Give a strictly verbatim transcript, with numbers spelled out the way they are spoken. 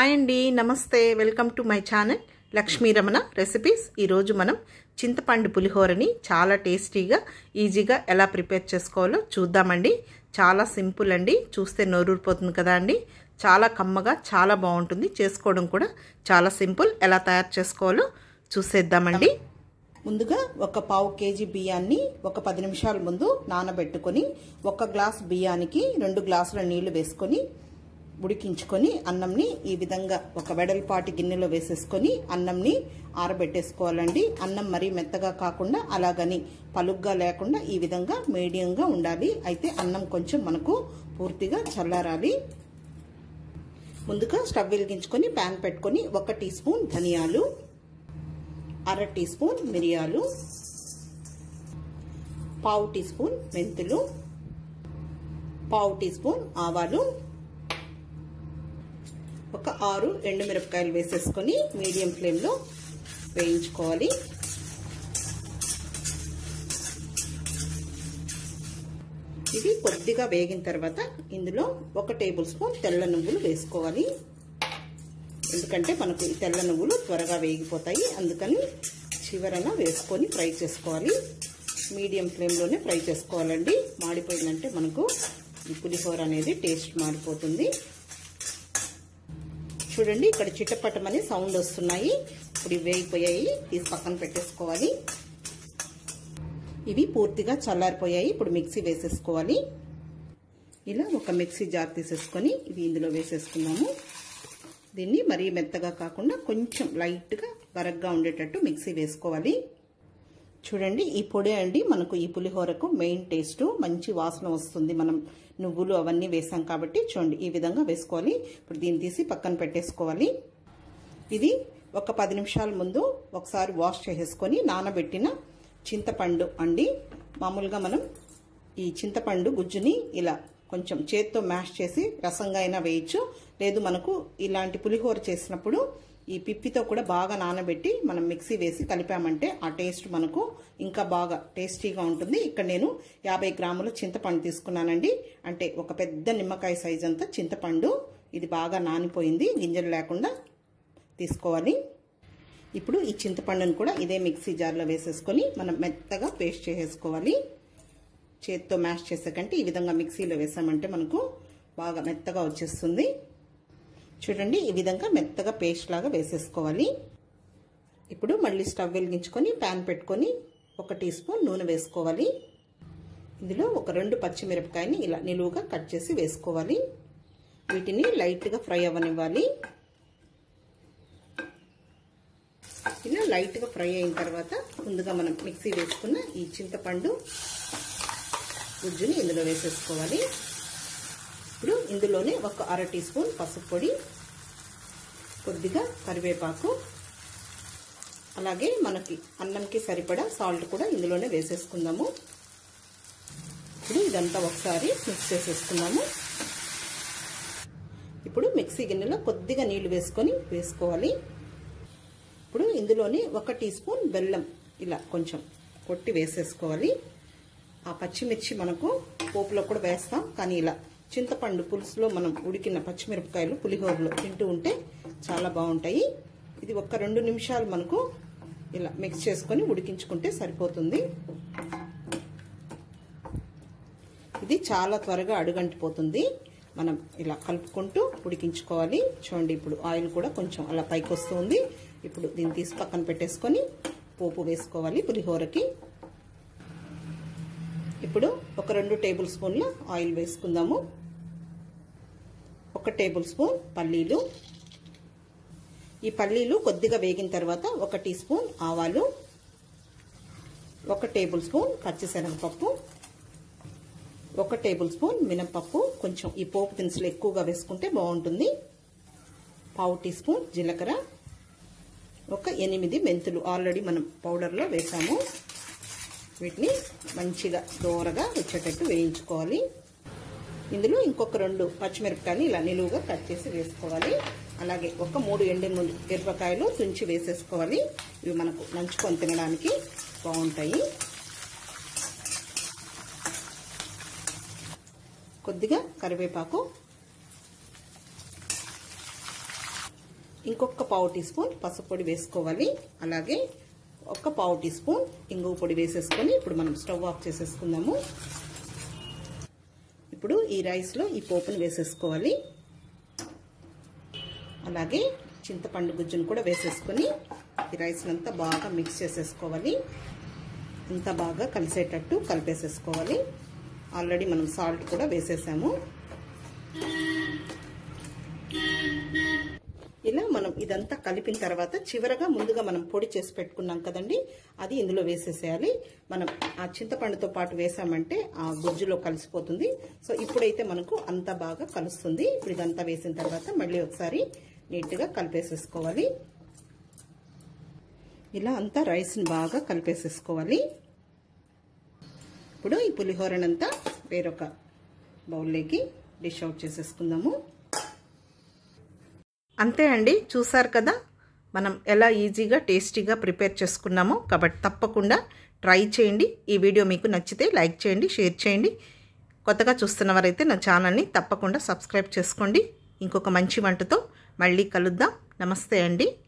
Hi అండి, నమస్తే. Welcome to my channel Lakshmi Ramana recipes. ఈరోజు మనం చింతపండు పులిహోరని చాలా టేస్టీగా ఈజీగా ఎలా ప్రిపేర్ చేసుకోవాలో చూద్దామండి. చాలా సింపుల్ అండి, చూస్తే నోరూరిపోతుంది కదా అండి. చాలా కమ్మగా చాలా బాగుంటుంది, చేసుకోవడం కూడా చాలా సింపుల్. ఎలా తయారు చేసుకోవాలో చూసేద్దామండి. ముందుగా ఒక పావు కేజీ బియ్యాన్ని ఒక పది నిమిషాల ముందు నానబెట్టుకొని ఒక గ్లాస్ బియ్యానికి రెండు గ్లాసుల నీళ్లు వేసుకొని ఉడికించుకొని అన్నంని ఈ విధంగా ఒక వెడల్పాటి గిన్నెలో వేసేసుకొని అన్నంని ఆరబెట్టేసుకోవాలండి. అన్నం మరీ మెత్తగా కాకుండా అలాగని పలుగ్గా లేకుండా ఈ విధంగా మీడియంగా ఉండాలి. అయితే అన్నం కొంచెం మనకు పూర్తిగా చల్లారాలి. ముందుగా స్టవ్ వెలిగించుకొని ప్యాన్ పెట్టుకొని ఒక టీ స్పూన్ ధనియాలు, అర టీ స్పూన్ మిరియాలు, పావు టీ స్పూన్ మెంతులు, పావు టీ స్పూన్ ఆవాలు, ఒక ఆరు ఎండుమిరపకాయలు వేసేసుకొని మీడియం ఫ్లేమ్లో వేయించుకోవాలి. ఇది కొద్దిగా వేగిన తర్వాత ఇందులో ఒక టేబుల్ స్పూన్ తెల్ల నువ్వులు వేసుకోవాలి. ఎందుకంటే మనకు ఈ తెల్ల నువ్వులు త్వరగా వేగిపోతాయి, అందుకని చివరన వేసుకొని ఫ్రై చేసుకోవాలి. మీడియం ఫ్లేమ్లోనే ఫ్రై చేసుకోవాలండి. మాడిపోయిందంటే మనకు ఈ పులిహోర అనేది టేస్ట్ మారిపోతుంది. చూడండి, ఇక్కడ చిట్టపట్టమని సౌండ్ వస్తున్నాయి. ఇప్పుడు ఇవి వేగిపోయాయి, తీసి పక్కన పెట్టేసుకోవాలి. ఇవి పూర్తిగా చల్లారిపోయాయి. ఇప్పుడు మిక్సీ వేసేసుకోవాలి. ఇలా ఒక మిక్సీ జార్ తీసేసుకొని ఇవి ఇందులో వేసేసుకున్నాము. దీన్ని మరీ మెత్తగా కాకుండా కొంచెం లైట్గా బరగ్గా ఉండేటట్టు మిక్సీ వేసుకోవాలి. చూడండి, ఈ పొడి అండి మనకు ఈ పులిహోరకు మెయిన్ టేస్ట్. మంచి వాసన వస్తుంది, మనం నువ్వులు అవన్నీ వేసాం కాబట్టి. చూడండి, ఈ విధంగా వేసుకోవాలి. ఇప్పుడు దీన్ని తీసి పక్కన పెట్టేసుకోవాలి. ఇది ఒక పది నిమిషాల ముందు ఒకసారి వాష్ చేసేసుకొని నానబెట్టిన చింతపండు అండి. మామూలుగా మనం ఈ చింతపండు గుజ్జుని ఇలా కొంచెం చేత్తో మ్యాష్ చేసి రసంగా అయినా వేయచ్చు. లేదు మనకు ఇలాంటి పులిహోర చేసినప్పుడు ఈ పిప్పితో కూడా బాగా నానబెట్టి మనం మిక్సీ వేసి కలిపామంటే ఆ టేస్ట్ మనకు ఇంకా బాగా టేస్టీగా ఉంటుంది. ఇక్కడ నేను యాభై గ్రాముల చింతపండు తీసుకున్నానండి. అంటే ఒక పెద్ద నిమ్మకాయ సైజ్ అంతా చింతపండు. ఇది బాగా నానిపోయింది, గింజలు లేకుండా తీసుకోవాలి. ఇప్పుడు ఈ చింతపండును కూడా ఇదే మిక్సీ జార్లో వేసేసుకొని మనం మెత్తగా పేస్ట్ చేసేసుకోవాలి. చేత్తో మ్యాష్ చేసే కంటే ఈ విధంగా మిక్సీలో వేసామంటే మనకు బాగా మెత్తగా వచ్చేస్తుంది. చూడండి, ఈ విధంగా మెత్తగా పేస్ట్ లాగా వేసేసుకోవాలి. ఇప్పుడు మళ్ళీ స్టవ్ వెలిగించుకొని ప్యాన్ పెట్టుకొని ఒక టీ స్పూన్ నూనె వేసుకోవాలి. ఇందులో ఒక రెండు పచ్చిమిరపకాయని ఇలా నిలువుగా కట్ చేసి వేసుకోవాలి. వీటిని లైట్గా ఫ్రై అవ్వనివ్వాలి. ఇలా లైట్గా ఫ్రై అయిన తర్వాత ముందుగా మనం మిక్సీ వేసుకున్న ఈ చింతపండు గుజ్జుని ఇందులో వేసేసుకోవాలి. ఇప్పుడు ఇందులోనే ఒక అర టీ స్పూన్ పసుపు పొడి, కొద్దిగా కరివేపాకు, అలాగే మనకి అన్నంకి సరిపడా సాల్ట్ కూడా ఇందులోనే వేసేసుకుందాము. ఇప్పుడు ఇదంతా ఒకసారి మిక్స్ చేసేసుకుందాము. ఇప్పుడు మిక్సీ గిన్నెలో కొద్దిగా నీళ్లు వేసుకొని వేసుకోవాలి. ఇప్పుడు ఇందులోని ఒక టీ స్పూన్ బెల్లం ఇలా కొంచెం కొట్టి వేసేసుకోవాలి. ఆ పచ్చిమిర్చి మనకు పోపులో కూడా వేస్తాం, కానీ ఇలా చింతపండు పులుసులో మనం ఉడికిన పచ్చిమిరపకాయలు పులిహోరలో తింటూ ఉంటే చాలా బాగుంటాయి. ఇది ఒక రెండు నిమిషాలు మనకు ఇలా మిక్స్ చేసుకొని ఉడికించుకుంటే సరిపోతుంది. ఇది చాలా త్వరగా అడుగంటిపోతుంది. మనం ఇలా కలుపుకుంటూ ఉడికించుకోవాలి. చూడండి, ఇప్పుడు ఆయిల్ కూడా కొంచెం అలా పైకి వస్తుంది. ఇప్పుడు దీన్ని తీసి పక్కన పెట్టేసుకొని పోపు వేసుకోవాలి పులిహోరకి. ఇప్పుడు ఒక రెండు టేబుల్ స్పూన్ల ఆయిల్ వేసుకుందాము. ఒక టేబుల్ స్పూన్ పల్లీలు. ఈ పల్లీలు కొద్దిగా వేగిన తర్వాత ఒక టీ స్పూన్ ఆవాలు, ఒక టేబుల్ స్పూన్ పచ్చిశనగపప్పు, ఒక టేబుల్ స్పూన్ మినపప్పు. కొంచెం ఈ పోపు దినుసులు ఎక్కువగా వేసుకుంటే బాగుంటుంది. పావు టీ స్పూన్ జీలకర్ర, ఒక ఎనిమిది మెంతులు ఆల్రెడీ మనం పౌడర్లో వేసాము. వీటిని మంచిగా దోరగా వచ్చేటట్టు వేయించుకోవాలి. ఇందులో ఇంకొక రెండు పచ్చిమిరపకాయలు ఇలా నిలువుగా కట్ చేసి వేసుకోవాలి. అలాగే ఒక మూడు ఎండు మిరపకాయలు తుంచి వేసేసుకోవాలి. ఇవి మనకు నంచుకొని తినడానికి బాగుంటాయి. కొద్దిగా కరివేపాకు, ఇంకొక పావు టీ స్పూన్ పసుపు పొడి వేసుకోవాలి. అలాగే ఒక పావు టీ స్పూన్ ఇంగువ పొడి వేసేసుకొని ఇప్పుడు మనం స్టవ్ ఆఫ్ చేసేసుకుందాము. ఇప్పుడు ఈ రైస్లో ఈ పోపుని వేసేసుకోవాలి. అలాగే చింతపండు గుజ్జును కూడా వేసేసుకొని ఈ రైస్ని అంతా బాగా మిక్స్ చేసేసుకోవాలి. అంతా బాగా కలిసేటట్టు కలిపేసేసుకోవాలి. ఆల్రెడీ మనం సాల్ట్ కూడా వేసేసాము. ఇలా మనం ఇదంతా కలిపిన తర్వాత చివరగా ముందుగా మనం పొడి చేసి పెట్టుకున్నాం కదండి, అది ఇందులో వేసేసేయాలి. మనం ఆ చింతపండుతో పాటు వేసామంటే ఆ గుజ్జులో కలిసిపోతుంది. సో ఇప్పుడైతే మనకు అంతా బాగా కలుస్తుంది. ఇప్పుడు ఇదంతా వేసిన తర్వాత మళ్ళీ ఒకసారి నీట్గా కలిపేసేసుకోవాలి. ఇలా అంతా రైస్ని బాగా కలిపేసేసుకోవాలి. ఇప్పుడు ఈ పులిహోరనంతా వేరొక బౌల్లోకి డిష్ అవుట్ చేసేసుకుందాము. అంతే అండి, చూసారు కదా మనం ఎలా ఈజీగా టేస్టీగా ప్రిపేర్ చేసుకున్నామో. కాబట్టి తప్పకుండా ట్రై చేయండి. ఈ వీడియో మీకు నచ్చితే లైక్ చేయండి, షేర్ చేయండి. కొత్తగా చూస్తున్నవారైతే నా ఛానల్ని తప్పకుండా సబ్స్క్రైబ్ చేసుకోండి. ఇంకొక మంచి వంటతో మళ్ళీ కలుద్దాం. నమస్తే అండి.